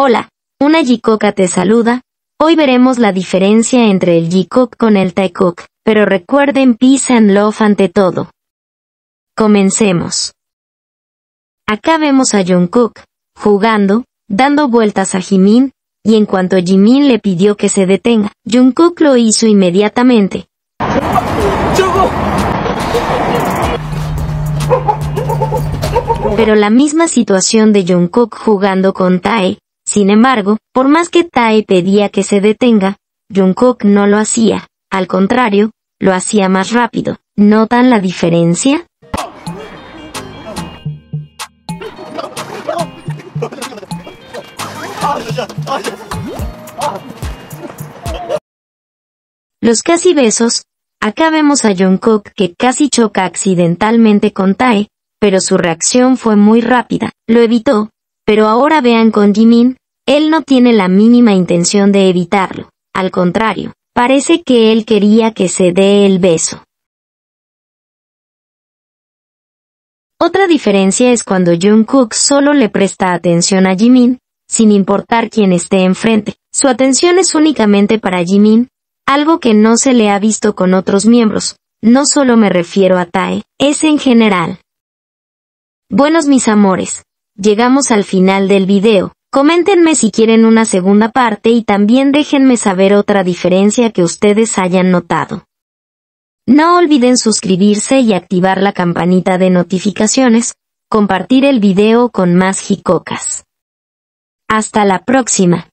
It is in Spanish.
Hola, una Jikoka te saluda. Hoy veremos la diferencia entre el Jikook con el Taekook, pero recuerden peace and love ante todo. Comencemos. Acá vemos a Jungkook, jugando, dando vueltas a Jimin, y en cuanto Jimin le pidió que se detenga, Jungkook lo hizo inmediatamente. Pero la misma situación de Jungkook jugando con Tae. Sin embargo, por más que Tae pedía que se detenga, Jungkook no lo hacía, al contrario, lo hacía más rápido. ¿Notan la diferencia? Los casi besos. Acá vemos a Jungkook que casi choca accidentalmente con Tae, pero su reacción fue muy rápida, lo evitó, pero ahora vean con Jimin, él no tiene la mínima intención de evitarlo, al contrario, parece que él quería que se dé el beso. Otra diferencia es cuando Jungkook solo le presta atención a Jimin, sin importar quién esté enfrente, su atención es únicamente para Jimin, algo que no se le ha visto con otros miembros, no solo me refiero a Tae, es en general. Buenos mis amores, llegamos al final del video, coméntenme si quieren una segunda parte y también déjenme saber otra diferencia que ustedes hayan notado. No olviden suscribirse y activar la campanita de notificaciones, compartir el video con más Jikokas. Hasta la próxima.